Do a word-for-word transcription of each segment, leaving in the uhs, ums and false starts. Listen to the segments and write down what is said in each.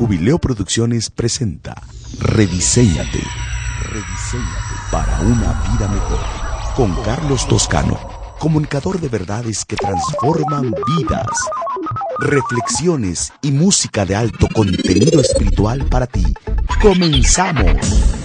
Jubileo Producciones presenta Rediséñate. Rediséñate para una vida mejor. Con Carlos Toscano, comunicador de verdades que transforman vidas. Reflexiones y música de alto contenido espiritual para ti. ¡Comenzamos!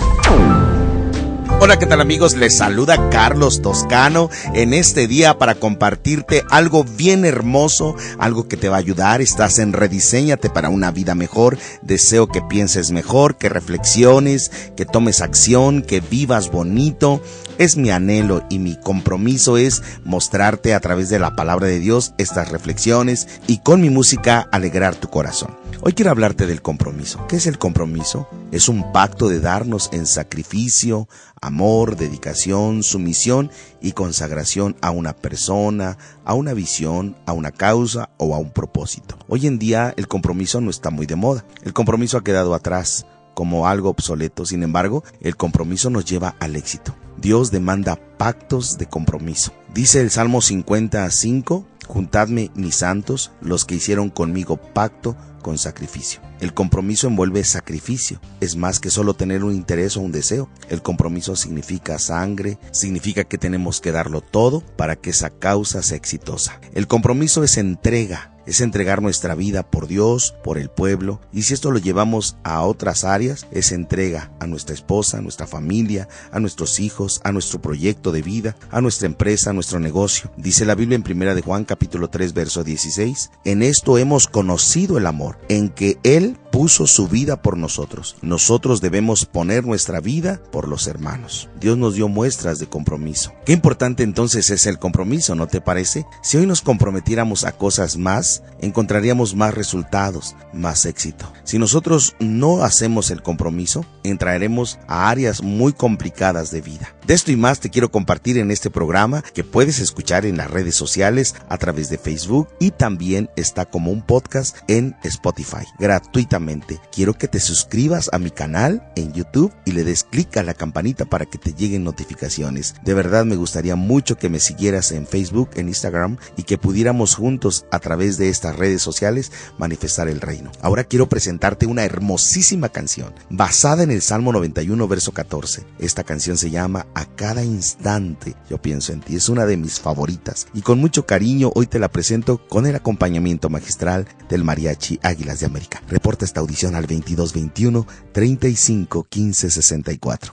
Hola, ¿qué tal amigos? Les saluda Carlos Toscano en este día para compartirte algo bien hermoso, algo que te va a ayudar. Estás en Rediséñate para una vida mejor. Deseo que pienses mejor, que reflexiones, que tomes acción, que vivas bonito. Es mi anhelo y mi compromiso es mostrarte a través de la palabra de Dios estas reflexiones y con mi música alegrar tu corazón. Hoy quiero hablarte del compromiso. ¿Qué es el compromiso? Es un pacto de darnos en sacrificio, amor, dedicación, sumisión y consagración a una persona, a una visión, a una causa o a un propósito. Hoy en día el compromiso no está muy de moda. El compromiso ha quedado atrás como algo obsoleto. Sin embargo, el compromiso nos lleva al éxito. Dios demanda pactos de compromiso. Dice el Salmo cincuenta a cinco, juntadme mis santos, los que hicieron conmigo pacto con sacrificio. El compromiso envuelve sacrificio. Es más que solo tener un interés o un deseo. El compromiso significa sangre, significa que tenemos que darlo todo para que esa causa sea exitosa. El compromiso es entrega. Es entregar nuestra vida por Dios, por el pueblo, y si esto lo llevamos a otras áreas, es entrega a nuestra esposa, a nuestra familia, a nuestros hijos, a nuestro proyecto de vida, a nuestra empresa, a nuestro negocio. Dice la Biblia en primera de Juan capítulo tres verso dieciséis, en esto hemos conocido el amor, en que Él puso su vida por nosotros. Nosotros debemos poner nuestra vida por los hermanos. Dios nos dio muestras de compromiso. Qué importante entonces es el compromiso, ¿no te parece? Si hoy nos comprometiéramos a cosas más, encontraríamos más resultados, más éxito. Si nosotros no hacemos el compromiso, entraremos a áreas muy complicadas de vida. De esto y más te quiero compartir en este programa que puedes escuchar en las redes sociales a través de Facebook y también está como un podcast en Spotify, gratuitamente. Quiero que te suscribas a mi canal en YouTube y le des clic a la campanita para que te lleguen notificaciones. De verdad me gustaría mucho que me siguieras en Facebook, en Instagram y que pudiéramos juntos a través de estas redes sociales manifestar el reino. Ahora quiero presentarte una hermosísima canción basada en el Salmo noventa y uno verso catorce. Esta canción se llama A cada instante yo pienso en ti. Es una de mis favoritas y con mucho cariño hoy te la presento con el acompañamiento magistral del Mariachi Águilas de América. Reporta esta audición al veintidós veintiuno treinta y cinco quince sesenta y cuatro.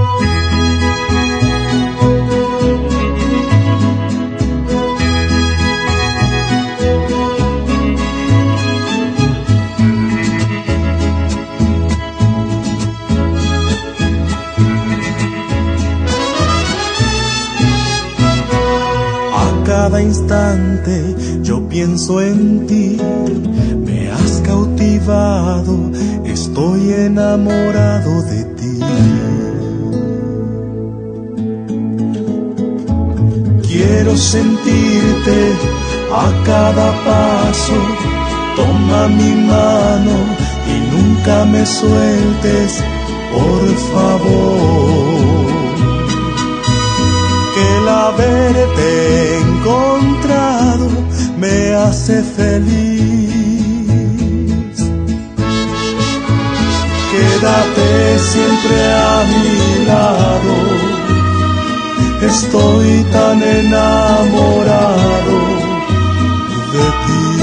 A cada instante yo pienso en ti, me has cautivado, estoy enamorado de ti. Quiero sentirte a cada paso, toma mi mano y nunca me sueltes, por favor. Que el haberte encontrado me hace feliz. Quédate siempre a mi lado, estoy tan enamorado de ti.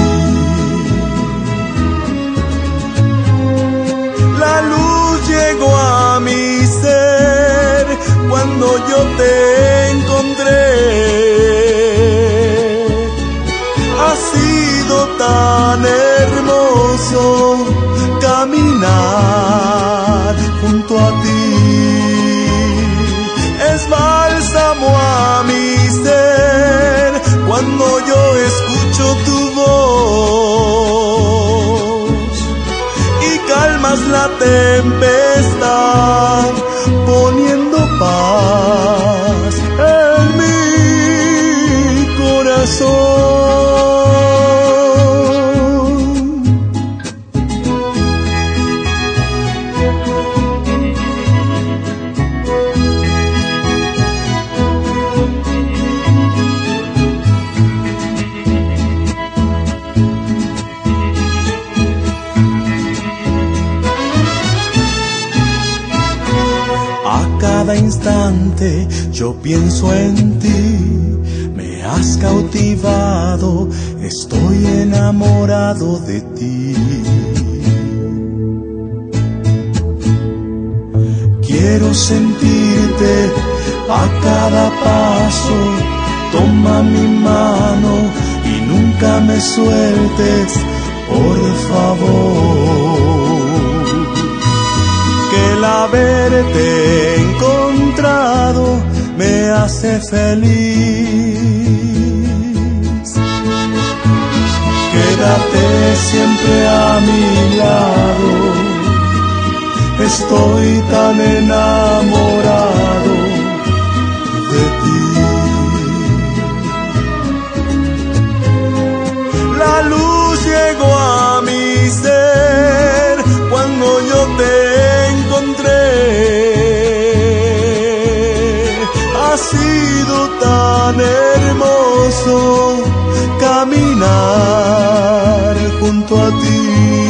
La luz llegó a mi ser cuando yo te encontré. Ha sido tan hermoso caminar junto a ti. Es bálsamo a mi ser cuando yo escucho tu voz y calmas la tempestad poniendo paz en mi corazón. instante yo pienso en ti, me has cautivado, estoy enamorado de ti. Quiero sentirte a cada paso, toma mi mano y nunca me sueltes, por favor. Que el haberte encontrado me hace feliz. Quédate siempre a mi lado, estoy tan enamorado de ti. La luz llegó a mi ser cuando yo te encontré. Ha sido tan hermoso caminar junto a ti.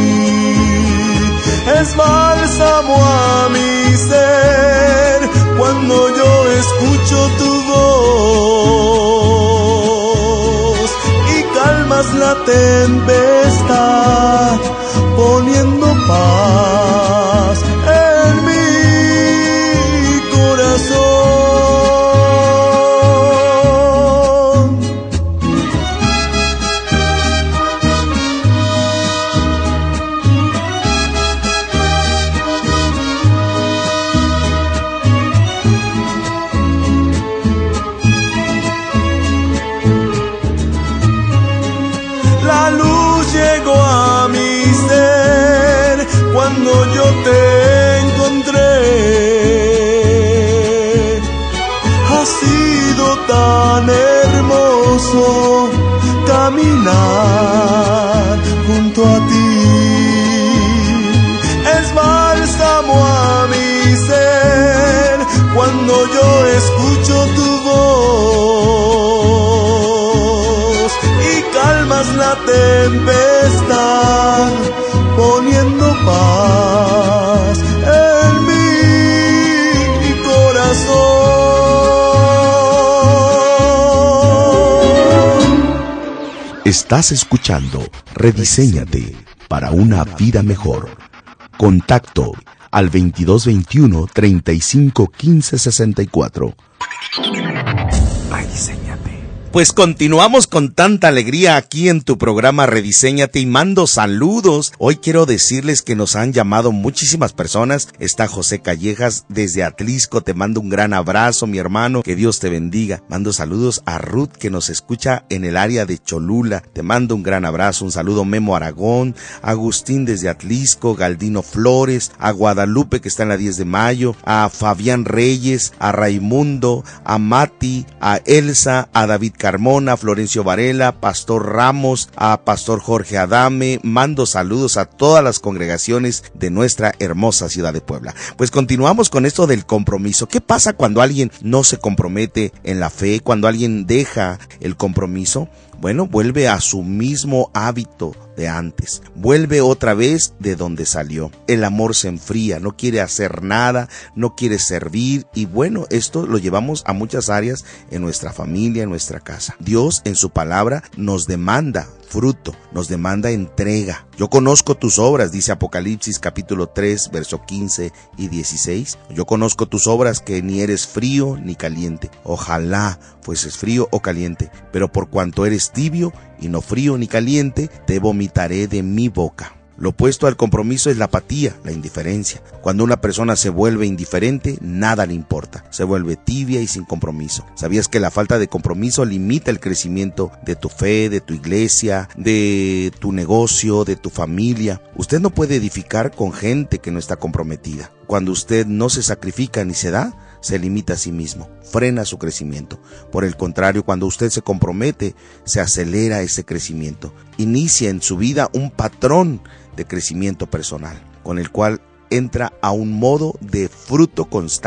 Es bálsamo a mi ser cuando yo escucho tu voz y calmas la tempestad poniendo paz en mi corazón. Cuando yo te encontré, ha sido tan hermoso caminar junto a ti. Es bálsamo a mi ser cuando yo escucho tu voz y calmas la tempestad poniendo paz en mi corazón. Estás escuchando Rediséñate para una vida mejor. Contacto al veintidós veintiuno, treinta y cinco, quince, sesenta y cuatro. Rediséñate. Pues continuamos con tanta alegría aquí en tu programa Rediséñate y mando saludos. Hoy quiero decirles que nos han llamado muchísimas personas. Está José Callejas desde Atlisco, te mando un gran abrazo, mi hermano, que Dios te bendiga. Mando saludos a Ruth que nos escucha en el área de Cholula, te mando un gran abrazo. Un saludo Memo Aragón, Agustín desde Atlisco, Galdino Flores, a Guadalupe que está en la diez de mayo, a Fabián Reyes, a Raimundo, a Mati, a Elsa, a David Carmona, Florencio Varela, Pastor Ramos, a Pastor Jorge Adame. Mando saludos a todas las congregaciones de nuestra hermosa ciudad de Puebla. Pues continuamos con esto del compromiso. ¿Qué pasa cuando alguien no se compromete en la fe? Cuando alguien deja el compromiso, bueno, vuelve a su mismo hábito de antes, vuelve otra vez de donde salió. El amor se enfría, no quiere hacer nada, no quiere servir, y bueno, esto lo llevamos a muchas áreas en nuestra familia, en nuestra casa. Dios en su palabra nos demanda fruto, nos demanda entrega. Yo conozco tus obras, dice Apocalipsis capítulo tres, verso quince y dieciséis. Yo conozco tus obras, que ni eres frío ni caliente. Ojalá fueses frío o caliente, pero por cuanto eres tibio y no frío ni caliente, te vomitaré de mi boca. Lo opuesto al compromiso es la apatía, la indiferencia. Cuando una persona se vuelve indiferente, nada le importa. Se vuelve tibia y sin compromiso. ¿Sabías que la falta de compromiso limita el crecimiento de tu fe, de tu iglesia, de tu negocio, de tu familia? Usted no puede edificar con gente que no está comprometida. Cuando usted no se sacrifica ni se da, se limita a sí mismo, frena su crecimiento. Por el contrario, cuando usted se compromete, se acelera ese crecimiento. Inicia en su vida un patrón de crecimiento personal, con el cual entra a un modo de fruto constante.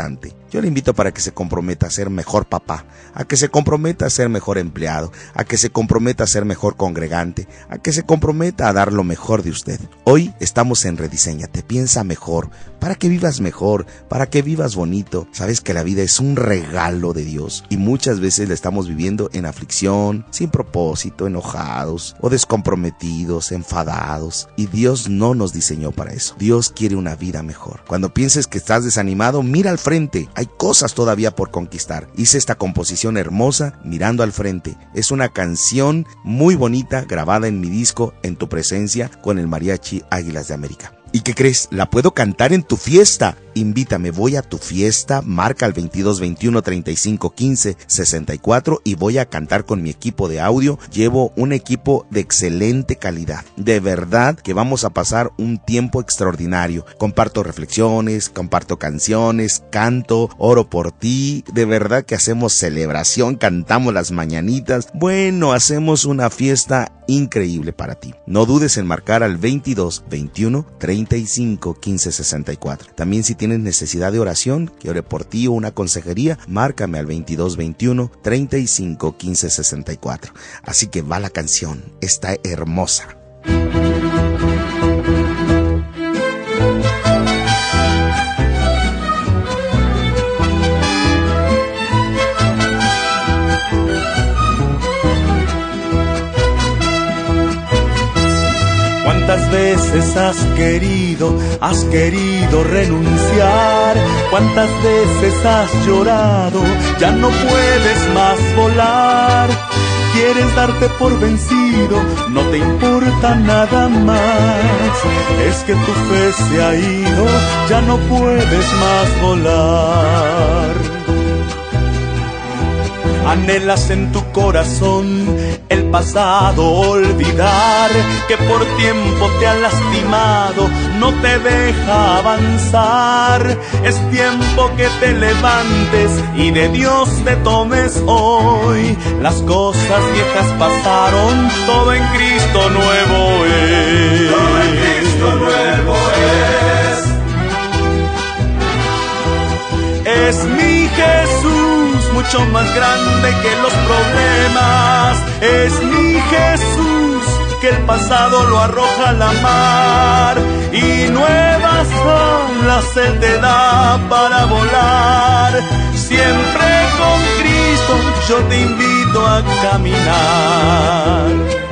Yo le invito para que se comprometa a ser mejor papá, a que se comprometa a ser mejor empleado, a que se comprometa a ser mejor congregante, a que se comprometa a dar lo mejor de usted. Hoy estamos en Rediséñate, piensa mejor, para que vivas mejor, para que vivas bonito. Sabes que la vida es un regalo de Dios y muchas veces la estamos viviendo en aflicción, sin propósito, enojados o descomprometidos, enfadados. Y Dios no nos diseñó para eso. Dios quiere una vida mejor. Cuando pienses que estás desanimado, mira al frente. Hay cosas todavía por conquistar. Hice esta composición hermosa mirando al frente. Es una canción muy bonita grabada en mi disco En tu presencia con el Mariachi Águilas de América. ¿Y qué crees? La puedo cantar en tu fiesta. Invítame, voy a tu fiesta, marca al veintidós veintiuno treinta y cinco quince sesenta y cuatro y voy a cantar con mi equipo de audio. Llevo un equipo de excelente calidad. De verdad que vamos a pasar un tiempo extraordinario. Comparto reflexiones, comparto canciones, canto, oro por ti. De verdad que hacemos celebración, cantamos las mañanitas. Bueno, hacemos una fiesta increíble para ti. No dudes en marcar al veintidós veintiuno treinta y cinco quince sesenta y cuatro. También si tienes necesidad de oración, que ore por ti o una consejería, márcame al veintidós veintiuno treinta y cinco quince sesenta y cuatro. Así que va la canción, está hermosa. ¿Cuántas veces has querido, has querido renunciar? ¿Cuántas veces has llorado? Ya no puedes más volar. Quieres darte por vencido, no te importa nada más. Es que tu fe se ha ido, ya no puedes más volar. Anhelas en tu corazón el pasado olvidar, que por tiempo te ha lastimado, no te deja avanzar. Es tiempo que te levantes y de Dios te tomes hoy. Las cosas viejas pasaron, todo en Cristo nuevo es. Todo en Cristo nuevo es. Es mi Jesús, mucho más grande que los problemas. Es mi Jesús, que el pasado lo arroja a la mar y nuevas alas Él te da para volar. Siempre con Cristo yo te invito a caminar.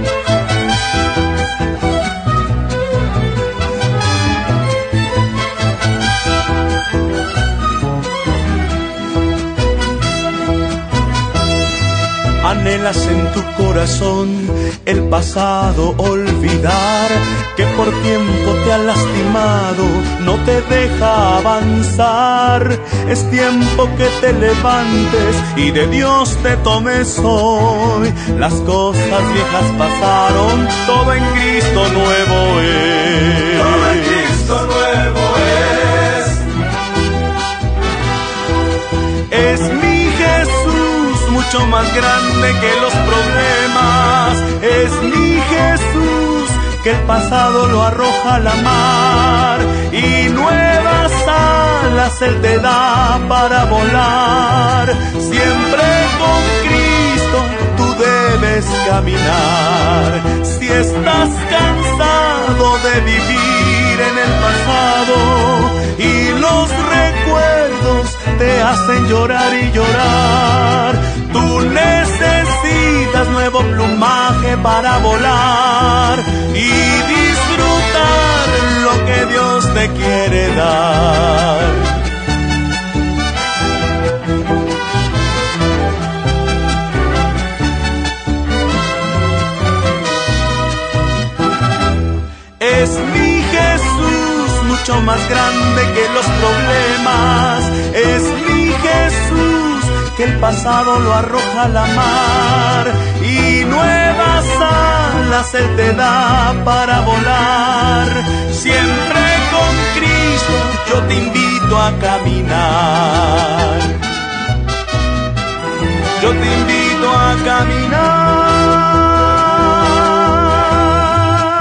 Anhelas en tu corazón el pasado olvidar, que por tiempo te ha lastimado, no te deja avanzar. Es tiempo que te levantes y de Dios te tomes hoy. Las cosas viejas pasaron, todo en Cristo nuevo es. Todo en Cristo nuevo es. Es mi Jesús, mucho más grande que los problemas. Es mi Jesús, que el pasado lo arroja a la mar y nuevas alas Él te da para volar. Siempre con Cristo tú debes caminar. Si estás cansado de vivir en el pasado y los recuerdos te hacen llorar y llorar, tú necesitas nuevo plumaje para volar y disfrutar lo que Dios te quiere dar. Es mi Jesús, mucho más grande que los problemas. Es mi Jesús, que el pasado lo arroja a la mar y nuevas alas Él te da para volar. Siempre con Cristo yo te invito a caminar. Yo te invito a caminar.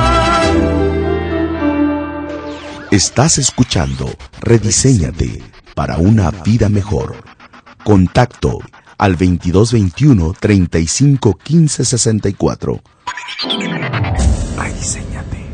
Estás escuchando Rediséñate. para una vida mejor. Contacto al veintidós veintiuno, treinta y cinco, quince, sesenta y cuatro. Rediséñate.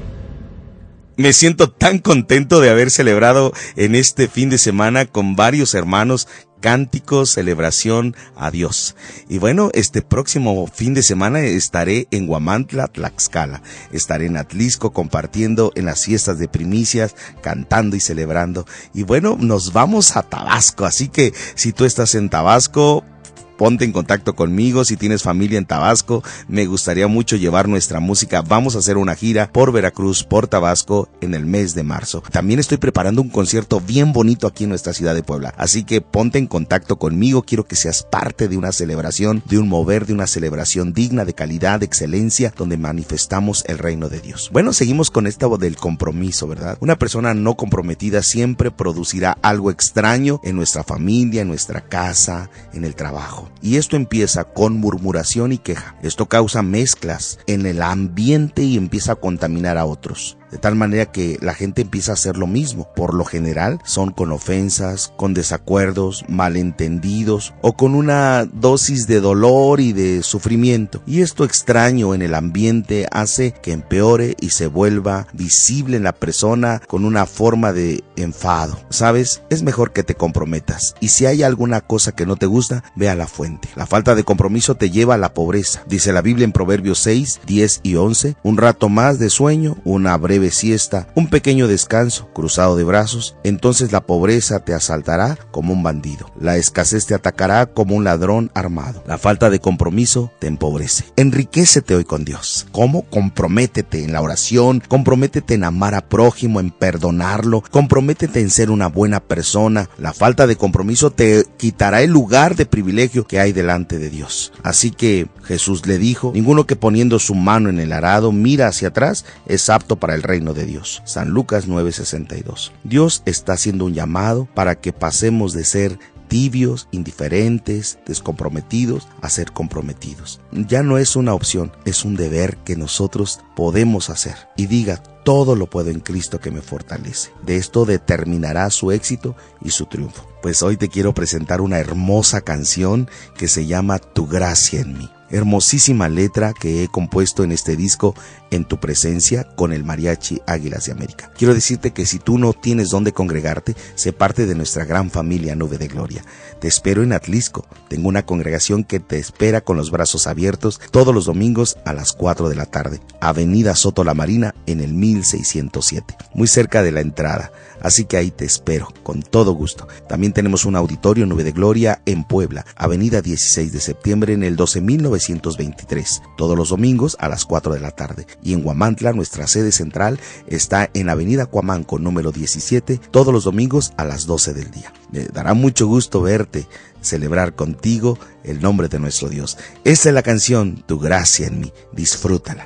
Me siento tan contento de haber celebrado en este fin de semana con varios hermanos cánticos, celebración a Dios. Y bueno, este próximo fin de semana estaré en Huamantla, Tlaxcala. Estaré en Atlisco compartiendo en las fiestas de primicias, cantando y celebrando. Y bueno, nos vamos a Tabasco. Así que si tú estás en Tabasco, ponte en contacto conmigo. Si tienes familia en Tabasco, me gustaría mucho llevar nuestra música. Vamos a hacer una gira por Veracruz, por Tabasco en el mes de marzo. También estoy preparando un concierto bien bonito aquí en nuestra ciudad de Puebla. Así que ponte en contacto conmigo. Quiero que seas parte de una celebración, de un mover, de una celebración digna, de calidad, de excelencia, donde manifestamos el reino de Dios. Bueno, seguimos con esta del compromiso, ¿verdad? Una persona no comprometida siempre producirá algo extraño en nuestra familia, en nuestra casa, en el trabajo. Y esto empieza con murmuración y queja. Esto causa mezclas en el ambiente y empieza a contaminar a otros. De tal manera que la gente empieza a hacer lo mismo. Por lo general son con ofensas, con desacuerdos, malentendidos o con una dosis de dolor y de sufrimiento. Y esto extraño en el ambiente hace que empeore y se vuelva visible en la persona con una forma de enfado. ¿Sabes? Es mejor que te comprometas. Y si hay alguna cosa que no te gusta, ve a la fuente. La falta de compromiso te lleva a la pobreza. Dice la Biblia en Proverbios seis, diez y once, un rato más de sueño, una breve siesta, un pequeño descanso, cruzado de brazos, entonces la pobreza te asaltará como un bandido, la escasez te atacará como un ladrón armado, la falta de compromiso te empobrece. Enriquécete hoy con Dios. ¿Cómo? Comprométete en la oración, comprométete en amar a prójimo, en perdonarlo, comprométete en ser una buena persona. La falta de compromiso te quitará el lugar de privilegio que hay delante de Dios. Así que Jesús le dijo, ninguno que poniendo su mano en el arado mira hacia atrás es apto para el reino de Dios. San Lucas nueve sesenta y dos. Dios está haciendo un llamado para que pasemos de ser tibios, indiferentes, descomprometidos, a ser comprometidos. Ya no es una opción, es un deber que nosotros podemos hacer. Y diga, todo lo puedo en Cristo que me fortalece. De esto determinará su éxito y su triunfo. Pues hoy te quiero presentar una hermosa canción que se llama Tu gracia en mí. Hermosísima letra que he compuesto en este disco En tu presencia con el Mariachi Águilas de América. Quiero decirte que si tú no tienes dónde congregarte, sé parte de nuestra gran familia Nube de Gloria. Te espero en Atlisco. Tengo una congregación que te espera con los brazos abiertos todos los domingos a las cuatro de la tarde. Avenida Soto La Marina en el mil seiscientos siete, muy cerca de la entrada. Así que ahí te espero, con todo gusto. También tenemos un auditorio Nube de Gloria en Puebla, Avenida dieciséis de septiembre en el doce mil novecientos veintitrés, todos los domingos a las cuatro de la tarde. Y en Huamantla, nuestra sede central está en Avenida Cuamanco, número diecisiete, todos los domingos a las doce del día. Me dará mucho gusto verte, celebrar contigo el nombre de nuestro Dios. Esta es la canción, Tu gracia en mí. Disfrútala.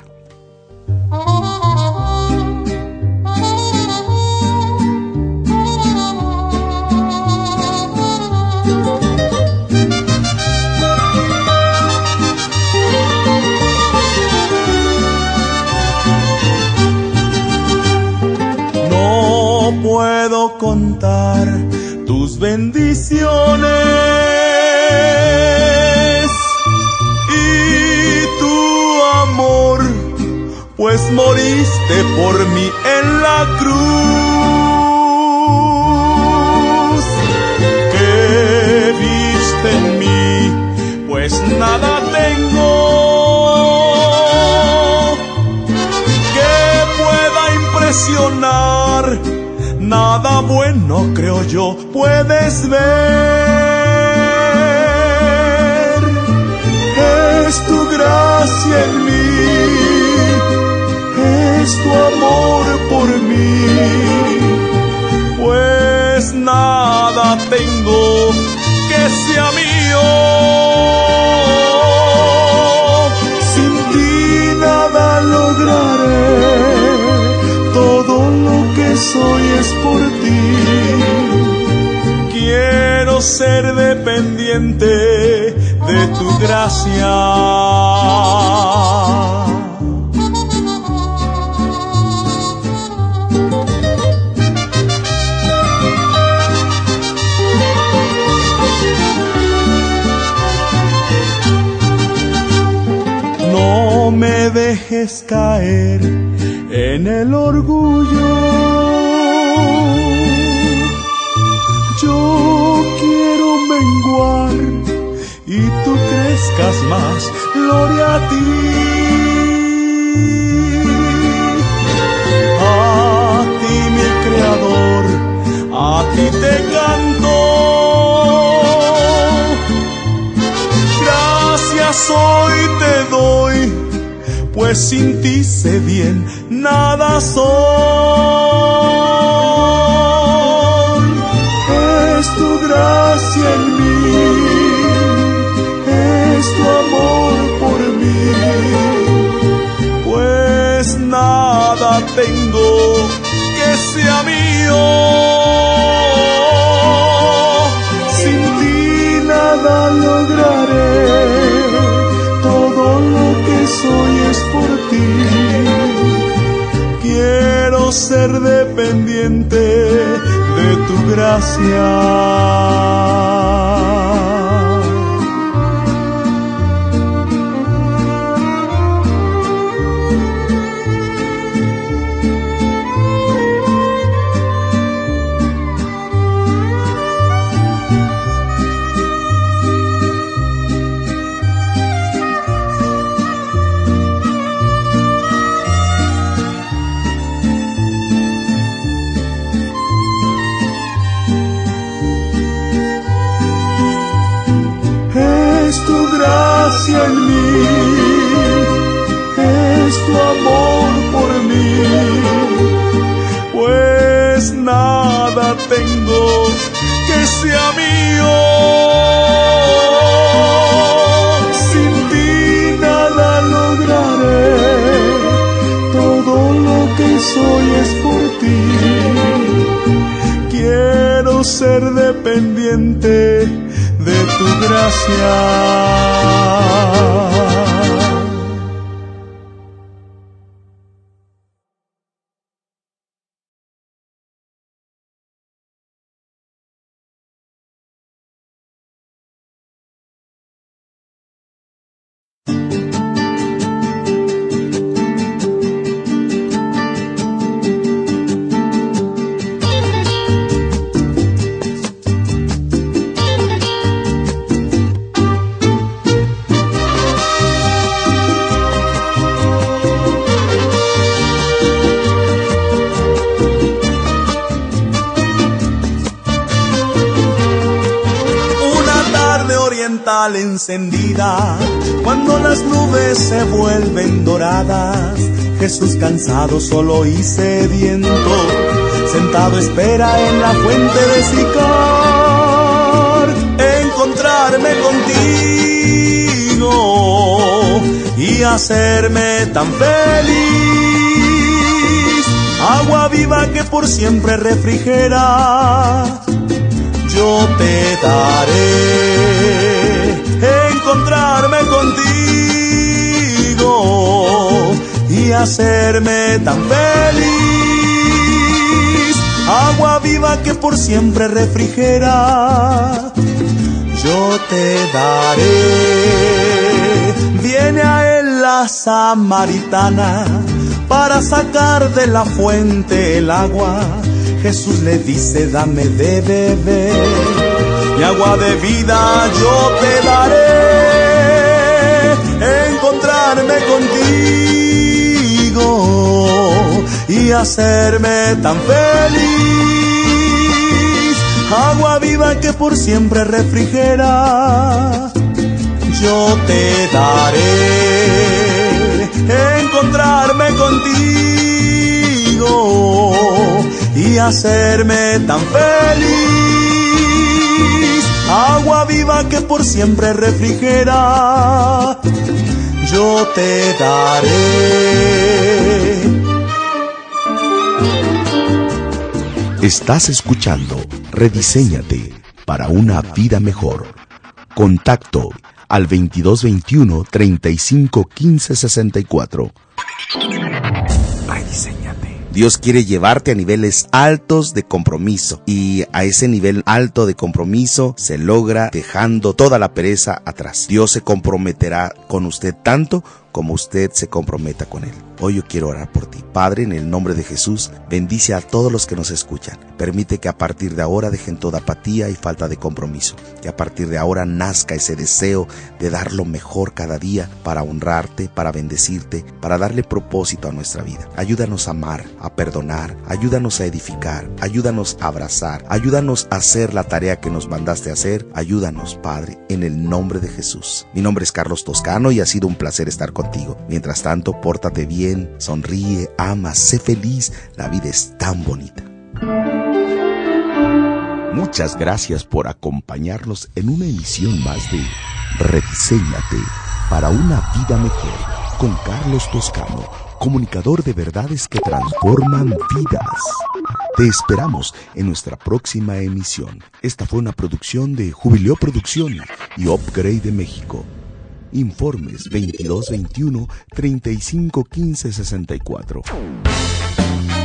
Puedo contar tus bendiciones y tu amor, pues moriste por mí en la cruz. ¿Qué viste en mí? Pues nada tengo que pueda impresionar. Nada bueno, creo yo, puedes ver. Es tu gracia en mí, es tu amor por mí, pues nada tengo que sea mío. Sin ti nada lograré, todo lo que soy es por ti. Quiero ser dependiente de tu gracia. quieres caer en el orgullo. Yo quiero menguar y tú crezcas más, gloria a ti. A ti mi Creador, a ti te canto. Gracias hoy te doy, pues sin ti sé bien, nada soy. Es tu gracia en mí, es tu amor por mí, pues nada tengo que sea mío. Sin ti nada lograré, todo lo que soy es por ti. Quiero ser dependiente de tu gracia. En mí, es tu amor por mí, pues nada tengo que sea mío. Sin ti nada lograré, todo lo que soy es por ti. Quiero ser dependiente de tu gracia. Encendida, cuando las nubes se vuelven doradas, Jesús cansado, solo y sediento, sentado espera en la fuente de Sicar, encontrarme contigo y hacerme tan feliz. Agua viva que por siempre refrigera, yo te daré. Encontrarme contigo y hacerme tan feliz. Agua viva que por siempre refrigera, yo te daré. Viene a él la samaritana para sacar de la fuente el agua. Jesús le dice, dame de beber, y agua de vida yo te daré. Encontrarme contigo y hacerme tan feliz. Agua viva que por siempre refrigera, yo te daré. Encontrarme contigo y hacerme tan feliz. Agua viva que por siempre refrigera, yo te daré. Estás escuchando Rediséñate para una vida mejor. Contacto al veintidós veintiuno, treinta y cinco, quince, sesenta y cuatro. Rediséñate. Dios quiere llevarte a niveles altos de compromiso, y a ese nivel alto de compromiso se logra dejando toda la pereza atrás. Dios se comprometerá con usted tanto como usted se comprometa con Él. Hoy yo quiero orar por ti. Padre, en el nombre de Jesús, bendice a todos los que nos escuchan. Permite que a partir de ahora dejen toda apatía y falta de compromiso. Que a partir de ahora nazca ese deseo de dar lo mejor cada día para honrarte, para bendecirte, para darle propósito a nuestra vida. Ayúdanos a amar, a perdonar, ayúdanos a edificar, ayúdanos a abrazar, ayúdanos a hacer la tarea que nos mandaste a hacer. Ayúdanos, Padre, en el nombre de Jesús. Mi nombre es Carlos Toscano y ha sido un placer estar contigo. Mientras tanto, pórtate bien, sonríe, ama, sé feliz. La vida es tan bonita. Muchas gracias por acompañarnos en una emisión más de Rediséñate para una vida mejor con Carlos Toscano, comunicador de verdades que transforman vidas. Te esperamos en nuestra próxima emisión. Esta fue una producción de Jubileo Producción y Upgrade de México. Informes veintidós veintiuno, treinta y cinco quince sesenta y cuatro.